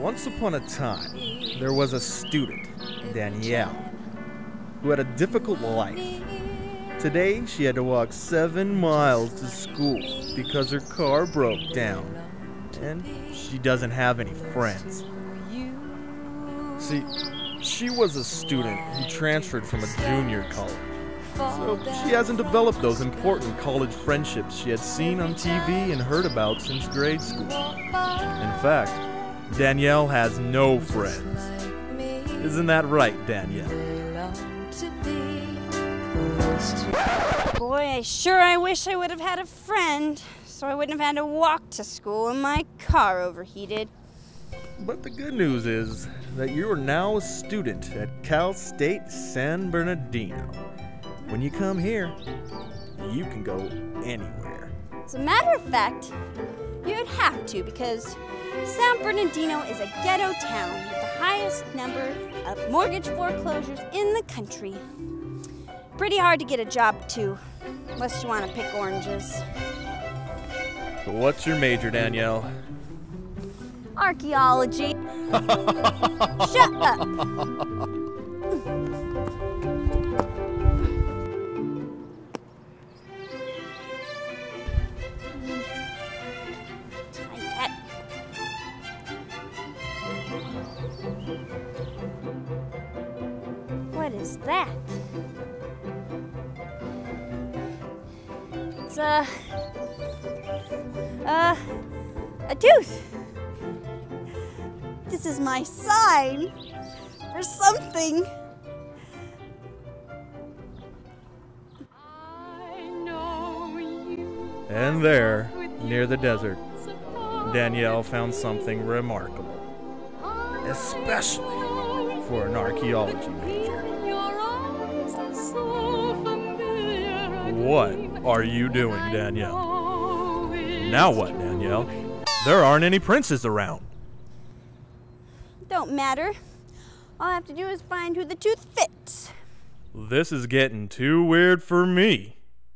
Once upon a time, there was a student, Danielle, who had a difficult life. Today, she had to walk 7 miles to school because her car broke down, and she doesn't have any friends. See, she was a student who transferred from a junior college, so she hasn't developed those important college friendships she had seen on TV and heard about since grade school. In fact, Danielle has no friends. Isn't that right, Danielle? Boy, I wish I would have had a friend, so I wouldn't have had to walk to school and my car overheated. But the good news is that you are now a student at Cal State San Bernardino. When you come here, you can go anywhere. As a matter of fact, you'd have to, because San Bernardino is a ghetto town with the highest number of mortgage foreclosures in the country. Pretty hard to get a job, too, unless you want to pick oranges. So what's your major, Danielle? Archaeology. Shut up. What is that? It's a tooth. This is my sign for something. And there, near the desert, Danielle found something remarkable, especially for an archaeology major. What are you doing, Danielle? Now what, Danielle? There aren't any princes around. Don't matter. All I have to do is find who the tooth fits. This is getting too weird for me.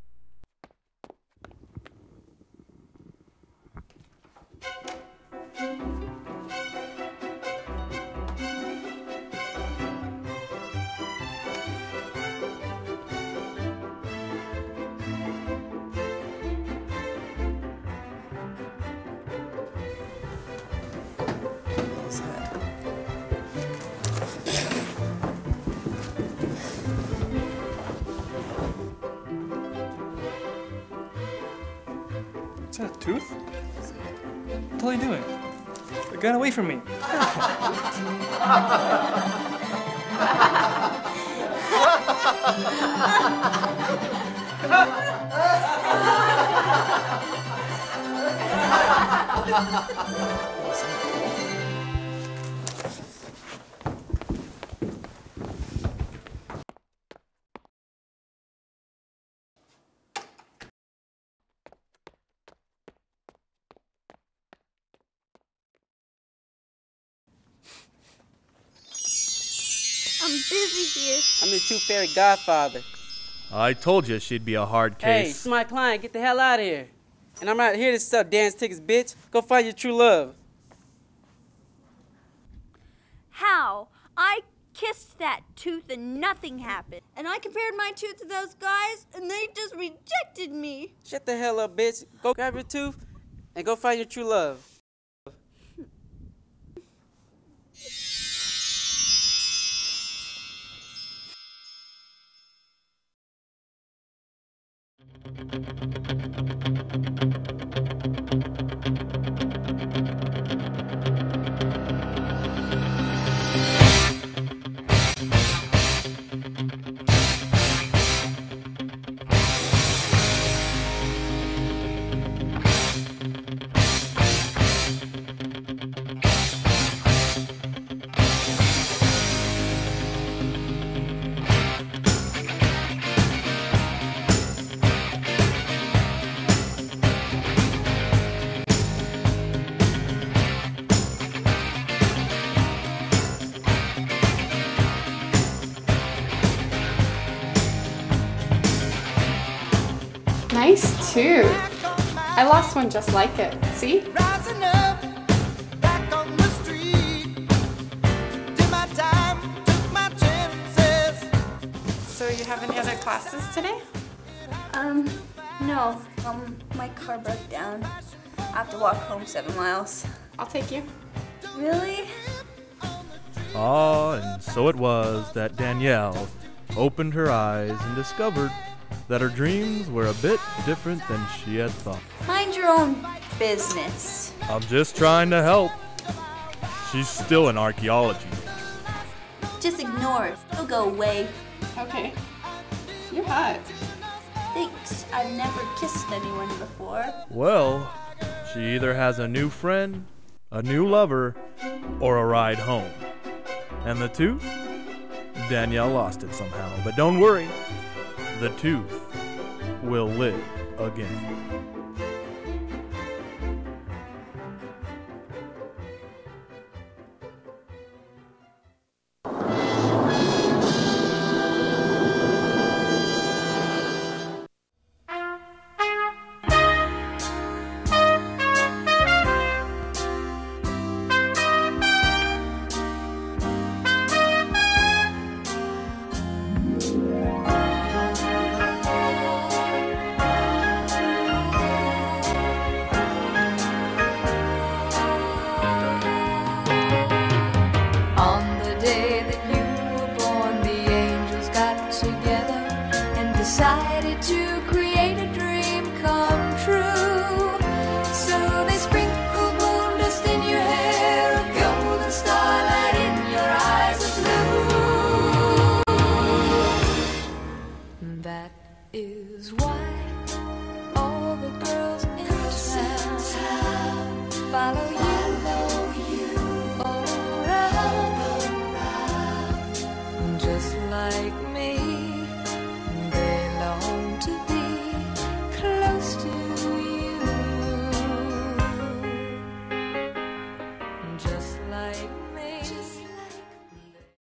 Is that a tooth? What the hell are you doing? It got away from me. I'm busy here. I'm the Tooth Fairy Godfather. I told you she'd be a hard Hey, case. it's my client. Get the hell out of here. And I'm not here to sell dance tickets, bitch. Go find your true love. How? I kissed that tooth and nothing happened. And I compared my tooth to those guys and they just rejected me. Shut the hell up, bitch. Go grab your tooth and go find your true love. Nice tooth. I lost one just like it. See? Rising up, back on the street. you have any other classes today? No. My car broke down. I have to walk home 7 miles. I'll take you. Really? Ah, and so it was that Danielle opened her eyes and discovered that her dreams were a bit different than she had thought. Mind your own business. I'm just trying to help. She's still in archaeology. Just ignore it. It'll go away. Okay. You're hot. Thanks. I've never kissed anyone before. Well, she either has a new friend, a new lover, or a ride home. And the tooth? Danielle lost it somehow. But don't worry, the tooth will live again. Decided to create a dream come true. So they sprinkled moon dust in your hair, a golden starlight in your eyes of blue. That is why all the girls in town follow you.